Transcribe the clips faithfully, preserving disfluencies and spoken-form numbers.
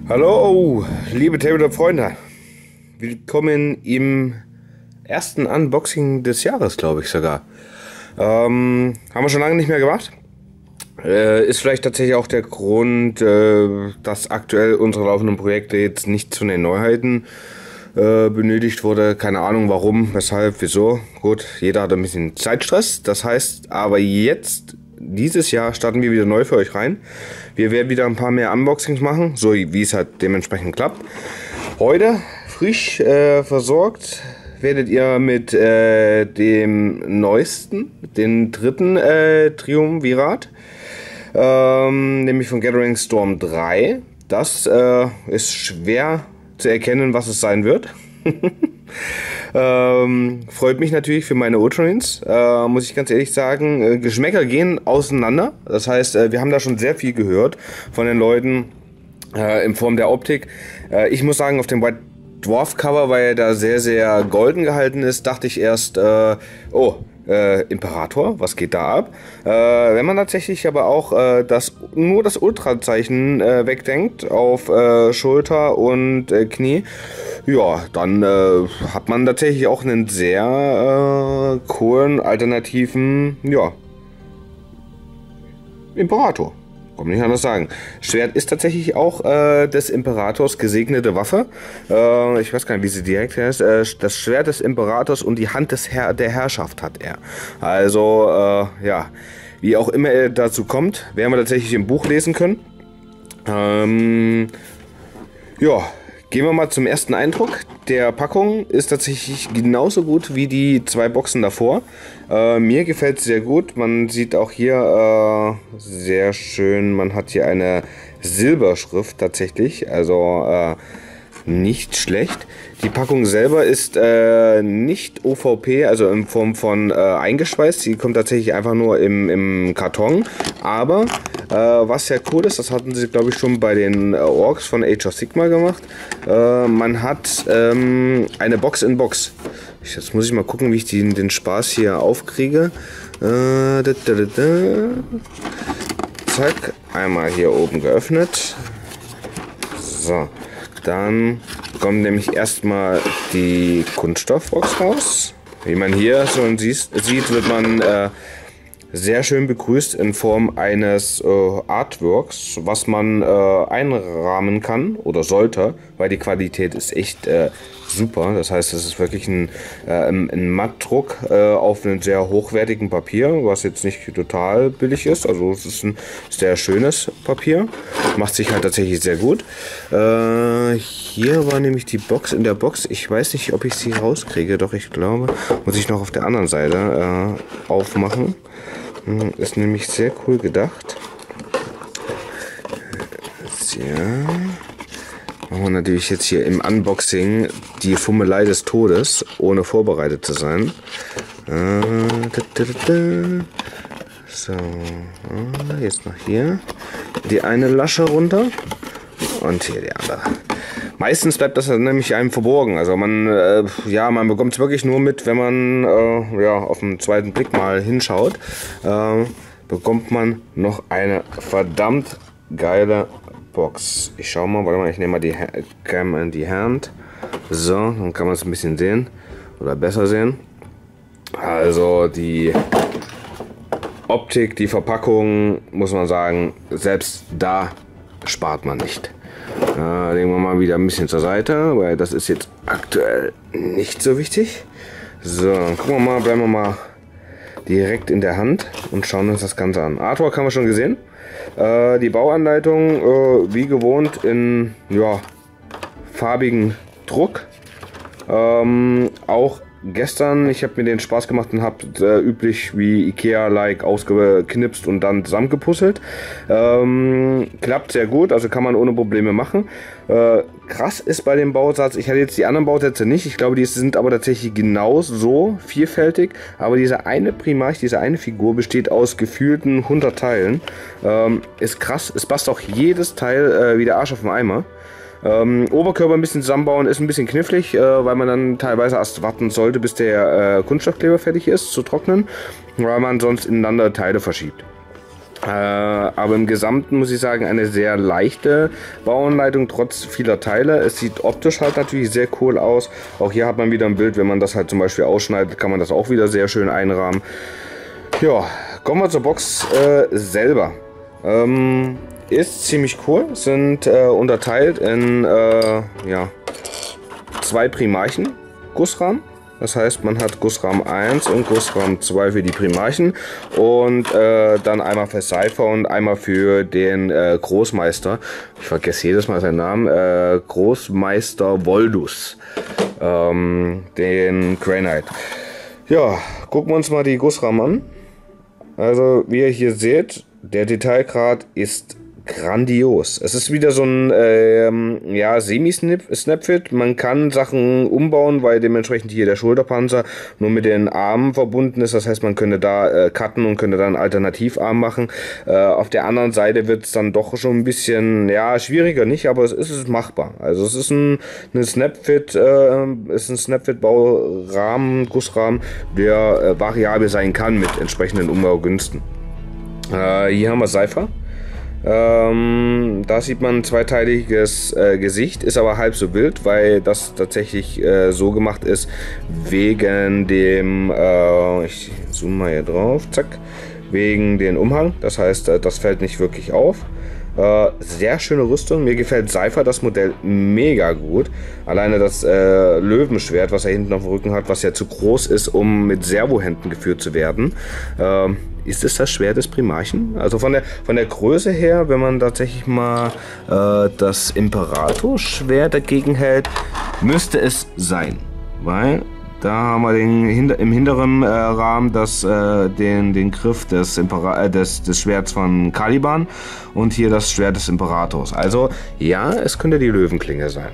Hallo, liebe Tabletop-Freunde. Willkommen im ersten Unboxing des Jahres, glaube ich sogar. Ähm, haben wir schon lange nicht mehr gemacht. Äh, ist vielleicht tatsächlich auch der Grund, äh, dass aktuell unsere laufenden Projekte jetzt nicht zu den Neuheiten äh, benötigt wurde. Keine Ahnung warum, weshalb, wieso. Gut, jeder hat ein bisschen Zeitstress. Das heißt, aber jetzt, dieses Jahr, starten wir wieder neu für euch rein. Wir werden wieder ein paar mehr Unboxings machen, so wie es halt dementsprechend klappt. Heute, frisch äh, versorgt, werdet ihr mit äh, dem neuesten, den dritten äh, Triumvirat, ähm, nämlich von Gathering Storm drei. Das äh, ist schwer zu erkennen, was es sein wird. ähm, freut mich natürlich für meine Ultramarines, äh, muss ich ganz ehrlich sagen. Äh, Geschmäcker gehen auseinander. Das heißt, äh, wir haben da schon sehr viel gehört von den Leuten äh, in Form der Optik. Äh, ich muss sagen, auf dem White Dwarf Cover, weil er da sehr, sehr golden gehalten ist, dachte ich erst, äh, oh, äh, Imperator, was geht da ab? Äh, wenn man tatsächlich aber auch äh, das, nur das Ultrazeichen äh, wegdenkt auf äh, Schulter und äh, Knie, ja, dann äh, hat man tatsächlich auch einen sehr äh, coolen, alternativen, ja, Imperator. Kann man nicht anders sagen. Schwert ist tatsächlich auch äh, des Imperators gesegnete Waffe. Äh, ich weiß gar nicht, wie sie direkt heißt. Äh, das Schwert des Imperators und die Hand des Herr der Herrschaft hat er. Also, äh, ja, wie auch immer er dazu kommt, werden wir tatsächlich im Buch lesen können. Ähm, ja, gehen wir mal zum ersten Eindruck. Der Packung ist tatsächlich genauso gut wie die zwei Boxen davor. Äh, mir gefällt es sehr gut. Man sieht auch hier äh, sehr schön, man hat hier eine Silberschrift tatsächlich. Also äh, nicht schlecht. Die Packung selber ist äh, nicht O V P, also in Form von äh, eingeschweißt. Sie kommt tatsächlich einfach nur im, im Karton. Aber äh, was ja cool ist, das hatten sie glaube ich schon bei den äh, Orks von Age of Sigmar gemacht. Äh, man hat ähm, eine Box in Box. Jetzt muss ich mal gucken, wie ich die, den Spaß hier aufkriege. Äh, da, da, da, da. Zack, einmal hier oben geöffnet. So. Dann kommt nämlich erstmal die Kunststoffbox raus. Wie man hier schon sieht, wird man äh, sehr schön begrüßt in Form eines äh, Artworks, was man äh, einrahmen kann oder sollte, weil die Qualität ist echt äh, super. Das heißt, es ist wirklich ein, äh, ein, ein Mattdruck äh, auf einem sehr hochwertigen Papier, was jetzt nicht total billig ist. Also es ist ein sehr schönes Papier. Macht sich halt tatsächlich sehr gut. Äh, hier war nämlich die Box in der Box. Ich weiß nicht, ob ich sie rauskriege, doch ich glaube, muss ich noch auf der anderen Seite äh, aufmachen. Ist nämlich sehr cool gedacht. Ja. Machen wir natürlich jetzt hier im Unboxing die Fummelei des Todes, ohne vorbereitet zu sein. So, jetzt noch hier die eine Lasche runter und hier die andere. Meistens bleibt das nämlich einem verborgen. Also man, äh, ja, man bekommt es wirklich nur mit, wenn man äh, ja, auf den zweiten Blick mal hinschaut. Äh, bekommt man noch eine verdammt geile Box. Ich schau mal, warte mal, ich nehme mal die, in die Hand. So, dann kann man es ein bisschen sehen oder besser sehen. Also die Optik, die Verpackung, muss man sagen, selbst da spart man nicht. Äh, legen wir mal wieder ein bisschen zur Seite, weil das ist jetzt aktuell nicht so wichtig. So, gucken wir mal, bleiben wir mal direkt in der Hand und schauen uns das Ganze an. Artwork haben wir schon gesehen. Äh, die Bauanleitung, äh, wie gewohnt, in ja, farbigen Druck. Ähm, auch gestern, ich habe mir den Spaß gemacht und habe äh, üblich wie Ikea-like ausgeknipst und dann zusammengepuzzelt. Ähm, klappt sehr gut, also kann man ohne Probleme machen. Äh, krass ist bei dem Bausatz, ich hatte jetzt die anderen Bausätze nicht, ich glaube, die sind aber tatsächlich genauso vielfältig, aber diese eine Primarch, diese eine Figur besteht aus gefühlten hundert Teilen. Ähm, ist krass, es passt auch jedes Teil äh, wie der Arsch auf dem Eimer. Ähm, Oberkörper ein bisschen zusammenbauen ist ein bisschen knifflig, äh, weil man dann teilweise erst warten sollte, bis der äh, Kunststoffkleber fertig ist zu trocknen, weil man sonst ineinander Teile verschiebt. Äh, aber im Gesamten muss ich sagen, eine sehr leichte Bauanleitung, trotz vieler Teile. Es sieht optisch halt natürlich sehr cool aus. Auch hier hat man wieder ein Bild, wenn man das halt zum Beispiel ausschneidet, kann man das auch wieder sehr schön einrahmen. Ja, kommen wir zur Box äh, selber. Ähm, ist ziemlich cool, sind äh, unterteilt in äh, ja, zwei Primarchen, Gussrahmen. Das heißt, man hat Gussrahmen eins und Gussrahmen zwei für die Primarchen und äh, dann einmal für Cypher und einmal für den äh, Großmeister. Ich vergesse jedes Mal seinen Namen. Äh, Großmeister Voldus. Ähm, den Granite. Ja, gucken wir uns mal die Gussrahmen an. Also, wie ihr hier seht, der Detailgrad ist grandios. Es ist wieder so ein ähm, ja, Semi-Snapfit. Man kann Sachen umbauen, weil dementsprechend hier der Schulterpanzer nur mit den Armen verbunden ist. Das heißt, man könnte da äh, cutten und könnte dann einen Alternativarm machen. Äh, auf der anderen Seite wird es dann doch schon ein bisschen ja schwieriger, nicht, aber es ist machbar. Also es ist ein, ein Snapfit, äh, ist ein Snapfit-Baurahmen, Gussrahmen, der äh, variabel sein kann mit entsprechenden Umbaugünsten. Äh, hier haben wir Cypher. Ähm, da sieht man ein zweiteiliges äh, Gesicht, ist aber halb so wild, weil das tatsächlich äh, so gemacht ist wegen dem, äh, ich zoome mal hier drauf, zack, wegen dem Umhang. Das heißt, äh, das fällt nicht wirklich auf. Äh, sehr schöne Rüstung. Mir gefällt Cypher das Modell mega gut. Alleine das äh, Löwenschwert, was er hinten auf dem Rücken hat, was ja zu groß ist, um mit Servohänden geführt zu werden. Äh, ist es das Schwert des Primarchen? Also von der, von der Größe her, wenn man tatsächlich mal äh, das Imperator-Schwert dagegen hält, müsste es sein. Weil da haben wir den, hinter, im hinteren äh, Rahmen das, äh, den, den Griff des, Impera äh, des, des Schwerts von Caliban und hier das Schwert des Imperators. Also ja, es könnte die Löwenklinge sein.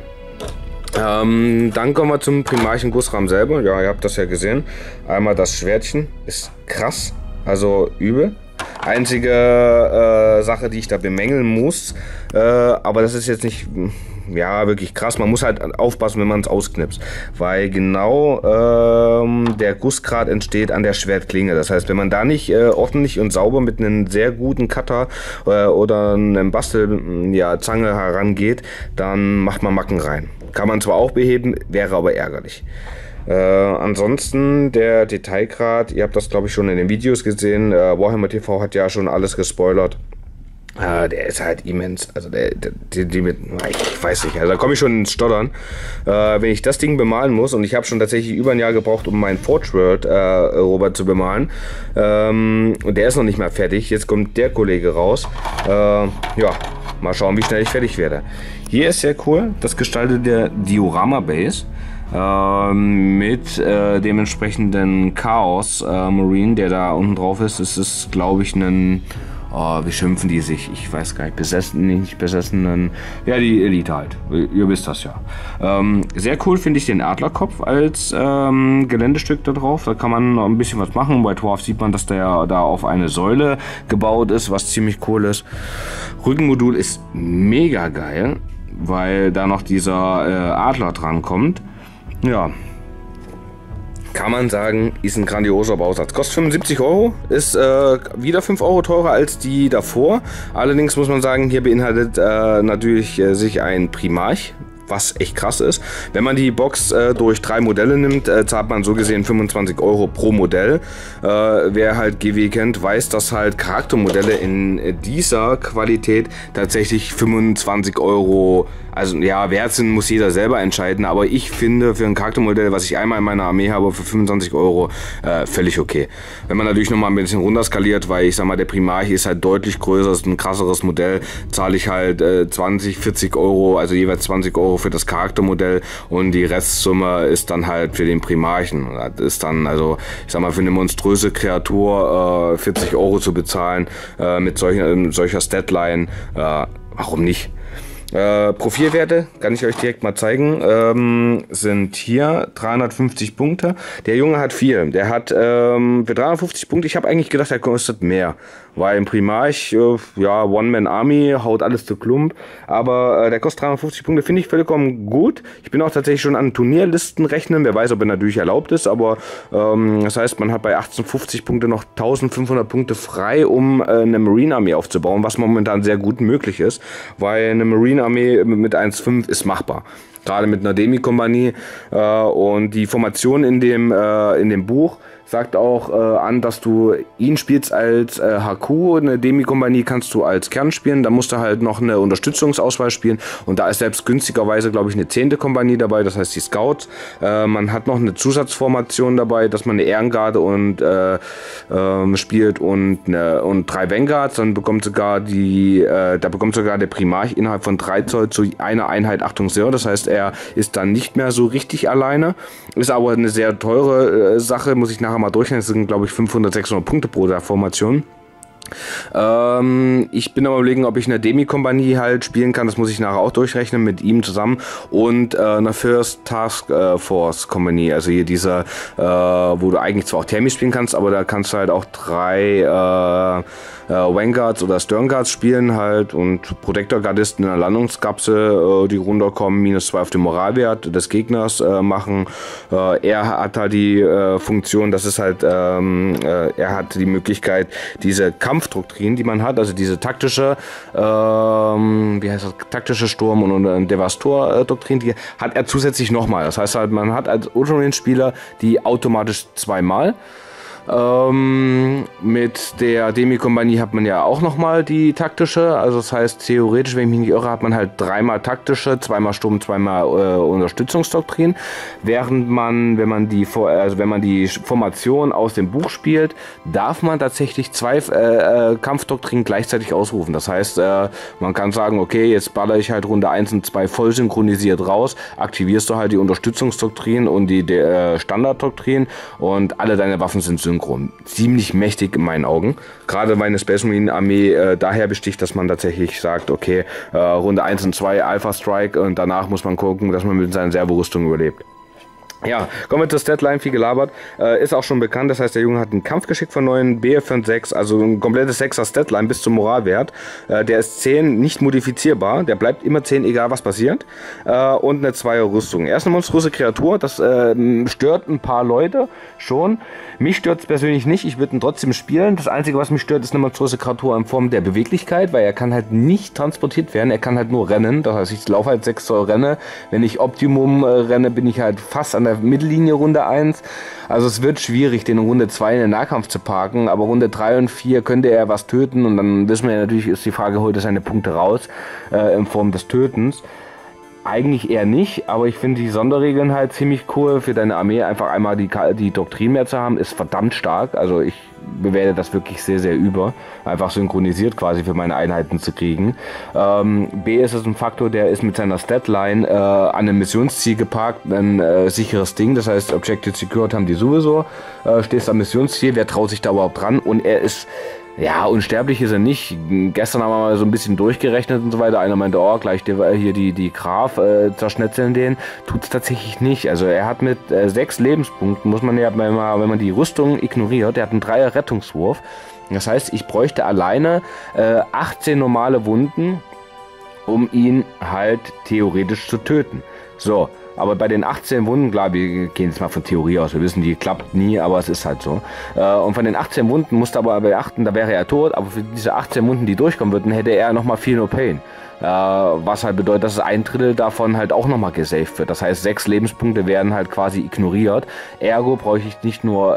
Ähm, dann kommen wir zum Primarchen Gussrahmen selber. Ja, ihr habt das ja gesehen. Einmal das Schwertchen. Ist krass. Also übel. Einzige äh, Sache, die ich da bemängeln muss, äh, aber das ist jetzt nicht ja wirklich krass. Man muss halt aufpassen, wenn man es ausknipst, weil genau ähm, der Gussgrad entsteht an der Schwertklinge. Das heißt, wenn man da nicht äh, ordentlich und sauber mit einem sehr guten Cutter äh, oder einem Bastelzange ja, Zange herangeht, dann macht man Macken rein. Kann man zwar auch beheben, wäre aber ärgerlich. Äh, ansonsten der Detailgrad, ihr habt das glaube ich schon in den Videos gesehen, äh, Warhammer T V hat ja schon alles gespoilert. Äh, der ist halt immens, also der, der, die, die mit, ich weiß nicht, also da komme ich schon ins Stottern. Äh, wenn ich das Ding bemalen muss, und ich habe schon tatsächlich über ein Jahr gebraucht, um meinen Forge World äh, Robot zu bemalen, ähm, und der ist noch nicht mal fertig, jetzt kommt der Kollege raus, äh, ja, mal schauen, wie schnell ich fertig werde. Hier ist sehr cool, das gestaltet der Diorama Base. Ähm, mit äh, dem entsprechenden Chaos äh, Marine, der da unten drauf ist. Es ist, glaube ich, ein, oh, wie schimpfen die sich? Ich weiß gar nicht, besessen, nicht besessenen, ja, die Elite halt. Ihr wisst das ja. Ähm, sehr cool finde ich den Adlerkopf als ähm, Geländestück da drauf. Da kann man noch ein bisschen was machen. Bei Dwarf sieht man, dass der da auf eine Säule gebaut ist, was ziemlich cool ist. Rückenmodul ist mega geil, weil da noch dieser äh, Adler dran kommt. Ja, kann man sagen, ist ein grandioser Bausatz. Kostet fünfundsiebzig Euro, ist äh, wieder fünf Euro teurer als die davor. Allerdings muss man sagen, hier beinhaltet äh, natürlich äh, sich ein Primarch, was echt krass ist. Wenn man die Box äh, durch drei Modelle nimmt, äh, zahlt man so gesehen fünfundzwanzig Euro pro Modell. Äh, wer halt G W kennt, weiß, dass halt Charaktermodelle in dieser Qualität tatsächlich fünfundzwanzig Euro, also ja, wert sind, muss jeder selber entscheiden, aber ich finde für ein Charaktermodell, was ich einmal in meiner Armee habe, für fünfundzwanzig Euro äh, völlig okay. Wenn man natürlich nochmal ein bisschen runterskaliert, weil ich sag mal, der Primarch ist halt deutlich größer, ist ein krasseres Modell, zahle ich halt äh, zwanzig, vierzig Euro, also jeweils zwanzig Euro für das Charaktermodell und die Restsumme ist dann halt für den Primarchen. Das ist dann, also ich sag mal, für eine monströse Kreatur äh, vierzig Euro zu bezahlen äh, mit solcher, solcher Statline, äh, warum nicht? Äh, Profilwerte kann ich euch direkt mal zeigen, ähm, sind hier dreihundertfünfzig Punkte. Der Junge hat viel. Der hat ähm, für dreihundertfünfzig Punkte, ich habe eigentlich gedacht, er kostet mehr. Weil im Primarch, äh, ja, One-Man-Army, haut alles zu Klump. Aber äh, der kostet dreihundertfünfzig Punkte, finde ich vollkommen gut. Ich bin auch tatsächlich schon an Turnierlisten rechnen. Wer weiß, ob er natürlich erlaubt ist. Aber ähm, das heißt, man hat bei achtzehnhundertfünfzig Punkte noch eintausendfünfhundert Punkte frei, um äh, eine Marine-Armee aufzubauen. Was momentan sehr gut möglich ist. Weil eine Marine-Armee mit eins Komma fünf ist machbar. Gerade mit einer Demi-Kompanie. Äh, und die Formation in dem, äh, in dem Buch sagt auch äh, an, dass du ihn spielst als äh, H Q, eine Demi-Kompanie kannst du als Kern spielen, da musst du halt noch eine Unterstützungsauswahl spielen und da ist selbst günstigerweise, glaube ich, eine zehnte Kompanie dabei, das heißt die Scouts. Äh, man hat noch eine Zusatzformation dabei, dass man eine Ehrengarde und äh, äh, spielt und, eine, und drei Vanguards, dann bekommt sogar die, äh, da bekommt sogar der Primarch innerhalb von drei Zoll zu einer Einheit Achtung Sir, das heißt, er ist dann nicht mehr so richtig alleine, ist aber eine sehr teure äh, Sache, muss ich nachher mal durchrechnen, das sind glaube ich fünfhundert, sechshundert Punkte pro der Formation. Ähm, ich bin am Überlegen, ob ich eine Demi-Kompanie halt spielen kann, das muss ich nachher auch durchrechnen mit ihm zusammen und äh, eine First Task äh, Force Kompanie, also hier diese, äh, wo du eigentlich zwar auch Thermi spielen kannst, aber da kannst du halt auch drei äh, äh, Vanguards oder Sternguards spielen halt und Protector-Gardisten in der Landungskapsel, äh, die runterkommen, minus zwei auf den Moralwert des Gegners äh, machen. Äh, er hat halt die äh, Funktion, das ist halt, ähm, äh, er hat die Möglichkeit, diese Kampfdoktrin, die man hat, also diese taktische, ähm, wie heißt das, taktische Sturm- und, und Devastor-Doktrin, die hat er zusätzlich nochmal. Das heißt halt, man hat als Ultramarine-Spieler die automatisch zweimal. Ähm, mit der Demi-Kompanie hat man ja auch nochmal die taktische, also das heißt theoretisch, wenn ich mich nicht irre, hat man halt dreimal taktische, zweimal Sturm, zweimal äh, Unterstützungsdoktrin, während man, wenn man die also wenn man die Formation aus dem Buch spielt, darf man tatsächlich zwei äh, äh, Kampfdoktrinen gleichzeitig ausrufen. Das heißt, äh, man kann sagen, okay, jetzt baller ich halt Runde eins und zwei voll synchronisiert raus, aktivierst du halt die Unterstützungsdoktrin und die äh, Standarddoktrin und alle deine Waffen sind synchron. Ziemlich mächtig in meinen Augen. Gerade meine Space Marine Armee äh, daher besticht, dass man tatsächlich sagt, okay, äh, Runde eins und zwei Alpha Strike und danach muss man gucken, dass man mit seinen Servorüstungen überlebt. Ja, kommen wir zur Statline, viel gelabert, äh, ist auch schon bekannt, das heißt, der Junge hat ein Kampfgeschick von neun, B F von sechs, also ein komplettes sechser Statline bis zum Moralwert, äh, der ist zehn, nicht modifizierbar, der bleibt immer zehn, egal was passiert, äh, und eine zweier Rüstung. Er ist eine monströse Kreatur, das äh, stört ein paar Leute schon, mich stört es persönlich nicht, ich würde ihn trotzdem spielen, das Einzige, was mich stört, ist eine monströse Kreatur in Form der Beweglichkeit, weil er kann halt nicht transportiert werden, er kann halt nur rennen, das heißt, ich laufe halt sechs Zoll renne, wenn ich Optimum äh, renne, bin ich halt fast an der Mittellinie Runde eins. Also es wird schwierig, den in Runde zwei in den Nahkampf zu parken, aber Runde drei und vier könnte er was töten und dann wissen wir ja natürlich, ist die Frage, holt er seine Punkte raus äh, in Form des Tötens. Eigentlich eher nicht, aber ich finde die Sonderregeln halt ziemlich cool für deine Armee. Einfach einmal die, die Doktrin mehr zu haben, ist verdammt stark. Also ich bewerte das wirklich sehr, sehr über. Einfach synchronisiert quasi für meine Einheiten zu kriegen. Ähm, B ist es ein Faktor, der ist mit seiner Statline äh, an einem Missionsziel geparkt, ein äh, sicheres Ding. Das heißt, Objective Secured haben die sowieso. Äh, stehst am Missionsziel, wer traut sich da überhaupt dran? Und er ist... Ja, unsterblich ist er nicht. Gestern haben wir mal so ein bisschen durchgerechnet und so weiter. Einer meinte, oh, gleich die, hier die, die Graf äh, zerschnetzeln den. Tut's tatsächlich nicht. Also er hat mit äh, sechs Lebenspunkten, muss man ja, wenn man, wenn man die Rüstung ignoriert, der hat einen Dreier Rettungswurf. Das heißt, ich bräuchte alleine äh, achtzehn normale Wunden, um ihn halt theoretisch zu töten. So. Aber bei den achtzehn Wunden, klar, wir gehen jetzt mal von Theorie aus, wir wissen, die klappt nie, aber es ist halt so. Und von den achtzehn Wunden musst du aber beachten, da wäre er tot, aber für diese achtzehn Wunden, die durchkommen würden, hätte er nochmal vier No Pain. Was halt bedeutet, dass ein Drittel davon halt auch nochmal gesaved wird. Das heißt, sechs Lebenspunkte werden halt quasi ignoriert. Ergo bräuchte ich nicht nur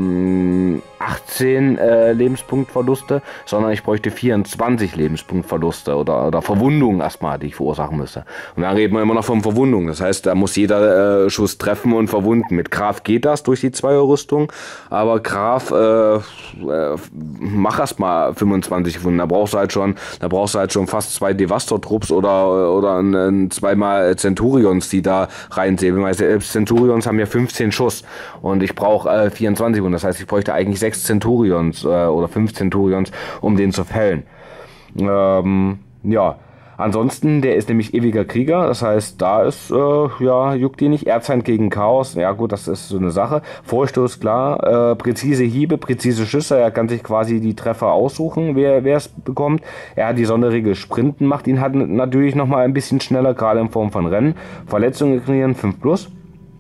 ähm, achtzehn äh, Lebenspunktverluste, sondern ich bräuchte vierundzwanzig Lebenspunktverluste oder, oder Verwundungen erstmal, die ich verursachen müsste. Und dann reden wir immer noch von Verwundungen. Das heißt, da muss jeder äh, Schuss treffen und verwunden. Mit Graf geht das durch die Zweierrüstung, aber Graf, äh, äh, mach erstmal fünfundzwanzig Wunden. Da brauchst du halt schon, da brauchst du halt schon fast zwei Devastor-Trupps oder, oder ein, ein, zweimal Centurions, die da reinsehen. Selbst Centurions haben ja fünfzehn Schuss und ich brauche äh, vierundzwanzig Wunden. Das heißt, ich bräuchte eigentlich sechs Centurions äh, oder fünf Centurions, um den zu fällen. Ähm, ja. Ansonsten, der ist nämlich ewiger Krieger, das heißt, da ist, äh, ja, juckt die nicht. Erzfeind gegen Chaos, ja gut, das ist so eine Sache. Vorstoß, klar, äh, präzise Hiebe, präzise Schüsse, er kann sich quasi die Treffer aussuchen, wer es bekommt. Er hat die Sonderregel Sprinten, macht ihn halt natürlich nochmal ein bisschen schneller, gerade in Form von Rennen. Verletzungen ignorieren, fünf plus.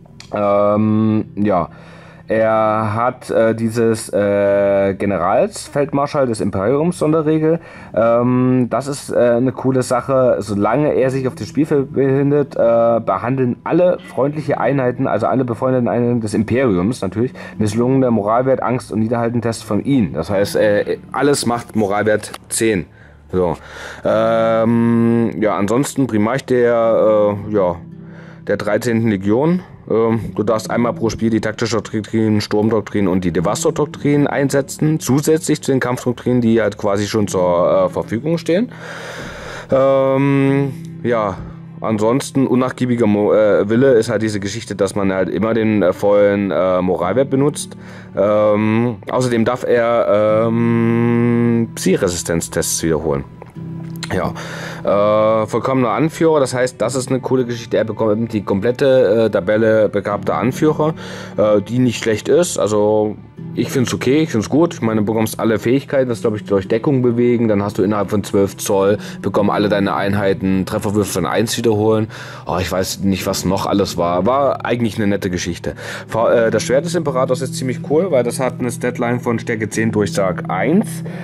Ähm, ja. Er hat äh, dieses äh, Generalsfeldmarschall des Imperiums Sonderregel. Ähm, das ist äh, eine coole Sache. Solange er sich auf das Spielfeld befindet, äh, behandeln alle freundliche Einheiten, also alle befreundeten Einheiten des Imperiums natürlich, misslungene Moralwert, Angst und Niederhalten-Tests von ihm. Das heißt, äh, alles macht Moralwert zehn. So. Ähm, ja, ansonsten Primarch der, äh, ja, der dreizehnten Legion. Du darfst einmal pro Spiel die taktische Doktrin, Sturmdoktrin und die Devastor-Doktrin einsetzen, zusätzlich zu den Kampfdoktrinen, die halt quasi schon zur äh, Verfügung stehen. Ähm, ja, ansonsten unnachgiebiger Mo äh, Wille ist halt diese Geschichte, dass man halt immer den äh, vollen äh, Moralwert benutzt. Ähm, außerdem darf er ähm, Psi-Resistenztests wiederholen. Ja, äh, vollkommener Anführer, das heißt, das ist eine coole Geschichte. Er bekommt die komplette äh, Tabelle begabter Anführer, äh, die nicht schlecht ist. Also ich finde es okay, ich finde es gut. Ich meine, du bekommst alle Fähigkeiten, das glaube ich durch Deckung bewegen. Dann hast du innerhalb von zwölf Zoll, bekommen alle deine Einheiten Trefferwürfe von eins wiederholen. Oh, ich weiß nicht, was noch alles war. War eigentlich eine nette Geschichte. Äh, das Schwert des Imperators ist ziemlich cool, weil das hat eine Statline von Stärke zehn Durchsag eins.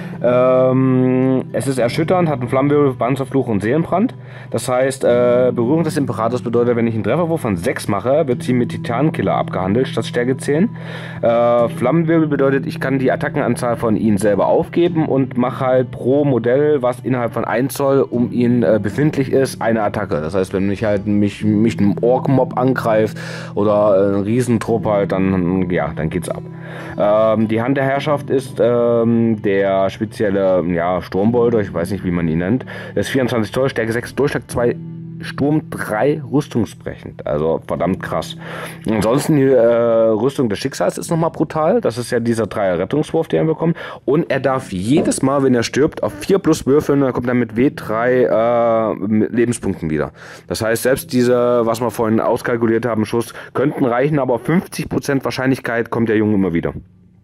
Ähm, es ist erschütternd, hat einen Flammenwirbel, Panzerfluch und Seelenbrand. Das heißt, äh, Berührung des Imperators bedeutet, wenn ich einen Trefferwurf von sechs mache, wird sie mit Titankiller abgehandelt, statt Stärke zehn. Äh, Flammenwirbel bedeutet, ich kann die Attackenanzahl von ihnen selber aufgeben und mache halt pro Modell, was innerhalb von eins Zoll um ihn äh, befindlich ist, eine Attacke. Das heißt, wenn mich halt mich, mich ein Ork-Mob angreift oder äh, ein Riesentrupp halt, dann, ja, dann geht's ab. Ähm, die Hand der Herrschaft ist ähm, der spezielle, ja, Sturmbolter, ich weiß nicht, wie man ihn nennt. Das ist vierundzwanzig Zoll, Stärke sechs, Durchschlag zwei, Sturm drei, rüstungsbrechend. Also verdammt krass. Ansonsten die äh, Rüstung des Schicksals ist nochmal brutal. Das ist ja dieser Dreier Rettungswurf, den er bekommt. Und er darf jedes Mal, wenn er stirbt, auf vier plus würfeln. Dann kommt er mit W drei äh, Lebenspunkten wieder. Das heißt, selbst diese, was wir vorhin auskalkuliert haben, Schuss, könnten reichen, aber fünfzig Prozent Wahrscheinlichkeit kommt der Junge immer wieder.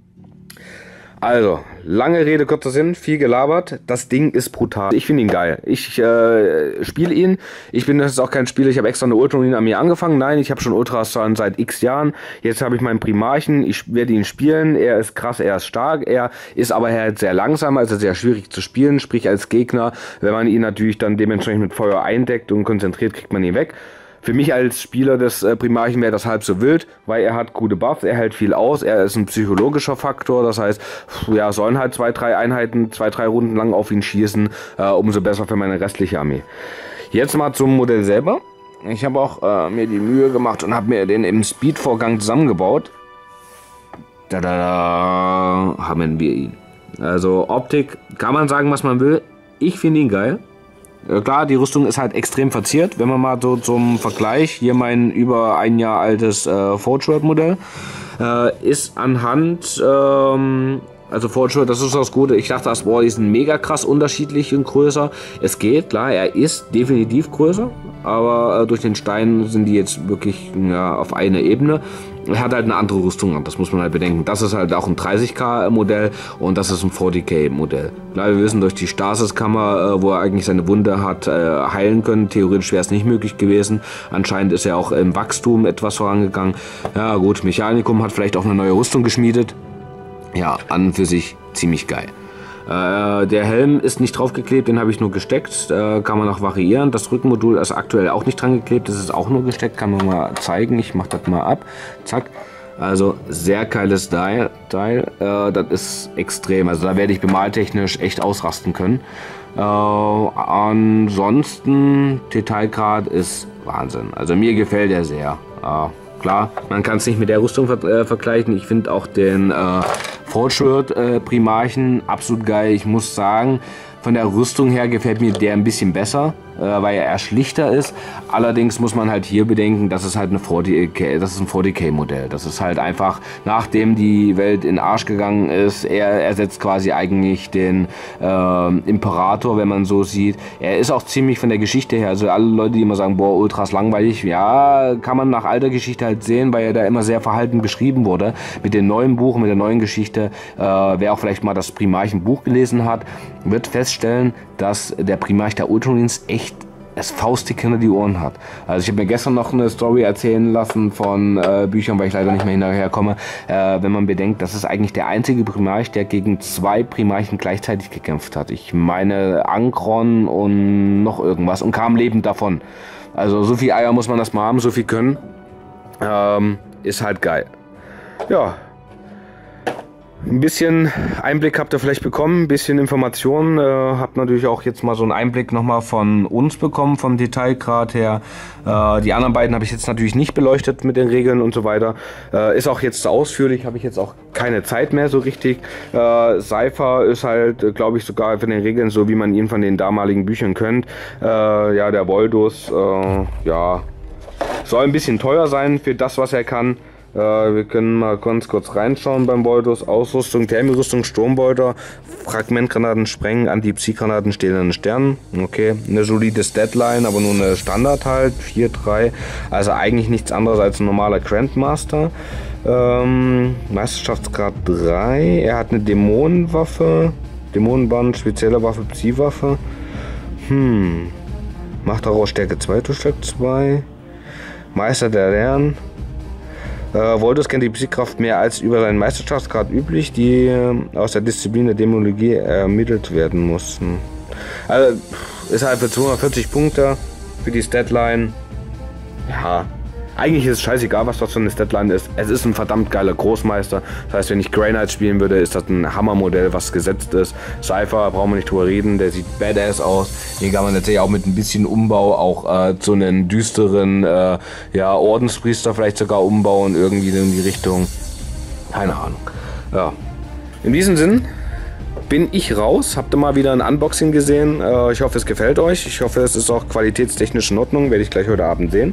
Also, lange Rede, kurzer Sinn, viel gelabert. Das Ding ist brutal. Ich finde ihn geil. Ich äh, spiele ihn. Ich bin das ist auch kein Spieler. Ich habe extra eine Ultramarine-Armee angefangen. Nein, ich habe schon Ultras schon seit x Jahren. Jetzt habe ich meinen Primarchen. Ich werde ihn spielen. Er ist krass, er ist stark. Er ist aber halt sehr langsam, also sehr schwierig zu spielen. Sprich, als Gegner, wenn man ihn natürlich dann dementsprechend mit Feuer eindeckt und konzentriert, kriegt man ihn weg. Für mich als Spieler des äh, Primarchen wäre das halb so wild, weil er hat gute Buffs, er hält viel aus, er ist ein psychologischer Faktor, das heißt, ja, sollen halt zwei, drei Einheiten, zwei, drei Runden lang auf ihn schießen, äh, umso besser für meine restliche Armee. Jetzt mal zum Modell selber. Ich habe auch äh, mir die Mühe gemacht und habe mir den im Speed-Vorgang zusammengebaut. Da, da, da haben wir ihn. Also Optik, kann man sagen, was man will. Ich finde ihn geil. Klar, die Rüstung ist halt extrem verziert. Wenn man mal so zum Vergleich, hier mein über ein Jahr altes äh, Forge Modell, äh, ist anhand, ähm, also Forge, das ist das Gute. Ich dachte, das boah, die sind mega krass unterschiedlich und größer. Es geht, klar, er ist definitiv größer, aber äh, durch den Stein sind die jetzt wirklich ja, auf einer Ebene. Er hat halt eine andere Rüstung an, das muss man halt bedenken. Das ist halt auch ein dreißig K Modell und das ist ein vierzig K Modell. Klar, wir wissen, durch die Stasiskammer, äh, wo er eigentlich seine Wunde hat, äh, heilen können. Theoretisch wäre es nicht möglich gewesen. Anscheinend ist er auch im Wachstum etwas vorangegangen. Ja gut, Mechanikum hat vielleicht auch eine neue Rüstung geschmiedet. Ja, an und für sich ziemlich geil. Äh, der Helm ist nicht draufgeklebt, den habe ich nur gesteckt, äh, kann man noch variieren. Das Rückenmodul ist aktuell auch nicht dran geklebt, das ist auch nur gesteckt, kann man mal zeigen. Ich mache das mal ab, zack. Also sehr geiles Teil, Teil. Äh, das ist extrem, also da werde ich bemaltechnisch echt ausrasten können. Äh, ansonsten, Detailgrad ist Wahnsinn, also mir gefällt er sehr. Äh, Klar, man kann es nicht mit der Rüstung ver äh, vergleichen. Ich finde auch den äh, Forge äh, Primarchen absolut geil. Ich muss sagen, Von der Rüstung her gefällt mir der ein bisschen besser, äh, weil er eher schlichter ist. Allerdings muss man halt hier bedenken, das ist halt eine vierzig K, das ist ein vierzig K Modell. Das ist halt einfach, nachdem die Welt in den Arsch gegangen ist, er ersetzt quasi eigentlich den äh, Imperator, wenn man so sieht. Er ist auch ziemlich von der Geschichte her, also alle Leute, die immer sagen, boah, ultras langweilig, ja, kann man nach alter Geschichte halt sehen, weil er da immer sehr verhalten beschrieben wurde. Mit dem neuen Buch, mit der neuen Geschichte, äh, wer auch vielleicht mal das Primarchen-Buch gelesen hat, wird feststellen, dass der Primarch der Ultramarines echt es faustdick hinter die Ohren hat. Also ich habe mir gestern noch eine Story erzählen lassen von äh, Büchern, weil ich leider nicht mehr hinterherkomme, äh, wenn man bedenkt, das ist eigentlich der einzige Primarch, der gegen zwei Primarchen gleichzeitig gekämpft hat. Ich meine Ankron und noch irgendwas und kam lebend davon. Also so viel Eier muss man das mal haben, so viel können. Ähm, ist halt geil. Ja. Ein bisschen Einblick habt ihr vielleicht bekommen, ein bisschen Informationen. Äh, habt natürlich auch jetzt mal so einen Einblick nochmal von uns bekommen, vom Detailgrad her. Äh, die anderen beiden habe ich jetzt natürlich nicht beleuchtet mit den Regeln und so weiter. Äh, ist auch jetzt zu ausführlich, habe ich jetzt auch keine Zeit mehr so richtig. Äh, Cypher ist halt, glaube ich, sogar von den Regeln so, wie man ihn von den damaligen Büchern kennt. Äh, ja, der Voldus, äh, ja, soll ein bisschen teuer sein für das, was er kann. Äh, wir können mal ganz kurz reinschauen beim Voldus. Ausrüstung, Thermirüstung, Sturmbolter, Fragmentgranaten, Sprengen, Anti-Psi-Granaten, stählenden Sternen. Okay, eine solide Deadline, aber nur eine Standard halt, vier drei. Also eigentlich nichts anderes als ein normaler Grandmaster. Ähm, Meisterschaftsgrad drei. Er hat eine Dämonenwaffe, Dämonenband, spezielle Waffe, Psi-Waffe. Hm. Macht daraus Stärke zwei zu Stärke zwei. Meister der Lernen. Äh, Voldus kennt die Psi-Kraft mehr als über seinen Meisterschaftsgrad üblich, die äh, aus der Disziplin der Dämonologie ermittelt werden mussten. Also ist halt für zweihundertvierzig Punkte für die Statline. Ja, eigentlich ist es scheißegal, was das für eine Statline ist. Es ist ein verdammt geiler Großmeister. Das heißt, wenn ich Grey Knight spielen würde, ist das ein Hammermodell, was gesetzt ist. Cypher, brauchen wir nicht drüber reden, der sieht badass aus. Den kann man tatsächlich auch mit ein bisschen Umbau auch äh, zu einem düsteren äh, ja, Ordenspriester vielleicht sogar umbauen, irgendwie in die Richtung. Keine Ahnung. Ja. In diesem Sinn bin ich raus. Habt ihr mal wieder ein Unboxing gesehen. Äh, ich hoffe, es gefällt euch. Ich hoffe, es ist auch qualitätstechnisch in Ordnung. Werde ich gleich heute Abend sehen.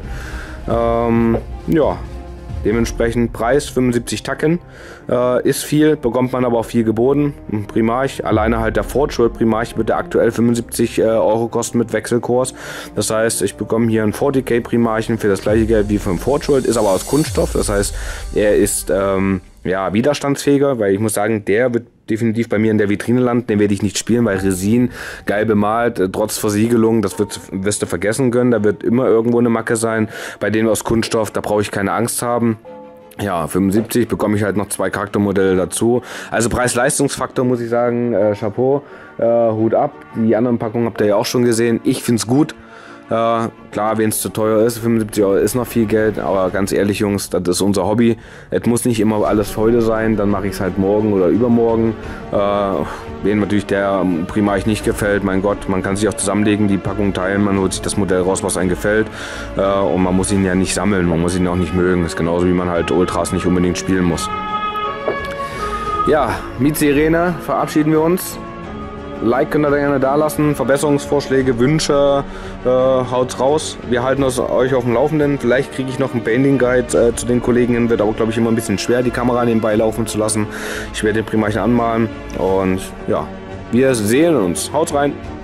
Ähm, ja, dementsprechend Preis fünfundsiebzig Tacken, äh, ist viel, bekommt man aber auch viel geboten. Ein Primarch, alleine halt der Fortschritt Primarch wird der aktuell fünfundsiebzig äh, Euro kosten mit Wechselkurs. Das heißt, ich bekomme hier einen vierzig K Primarchen für das gleiche Geld wie für den Fortschritt, ist aber aus Kunststoff. Das heißt, er ist ähm, ja, widerstandsfähiger, weil ich muss sagen, der wird definitiv bei mir in der Vitrine landen. Den werde ich nicht spielen, weil Resin, geil bemalt, trotz Versiegelung, das wird, wirst du vergessen können. Da wird immer irgendwo eine Macke sein. Bei denen aus Kunststoff, da brauche ich keine Angst haben. Ja, fünfundsiebzig bekomme ich halt noch zwei Charaktermodelle dazu. Also Preis-Leistungsfaktor muss ich sagen, äh, Chapeau, äh, Hut ab. Die anderen Packungen habt ihr ja auch schon gesehen. Ich finde es gut. Äh, klar, wenn es zu teuer ist, fünfundsiebzig Euro ist noch viel Geld, aber ganz ehrlich, Jungs, das ist unser Hobby. Es muss nicht immer alles heute sein, dann mache ich es halt morgen oder übermorgen. Äh, wen natürlich der Primarch nicht gefällt, mein Gott, man kann sich auch zusammenlegen, die Packung teilen, man holt sich das Modell raus, was einem gefällt. Äh, und man muss ihn ja nicht sammeln, man muss ihn auch nicht mögen. Das ist genauso, wie man halt Ultras nicht unbedingt spielen muss. Ja, mit Sirene verabschieden wir uns. Like könnt ihr gerne da lassen, Verbesserungsvorschläge, Wünsche, äh, haut's raus. Wir halten das euch auf dem Laufenden. Vielleicht kriege ich noch einen Painting Guide äh, zu den Kollegen hin. Wird aber, glaube ich, immer ein bisschen schwer, die Kamera nebenbei laufen zu lassen. Ich werde den Primarchen anmalen und ja, wir sehen uns. Haut's rein!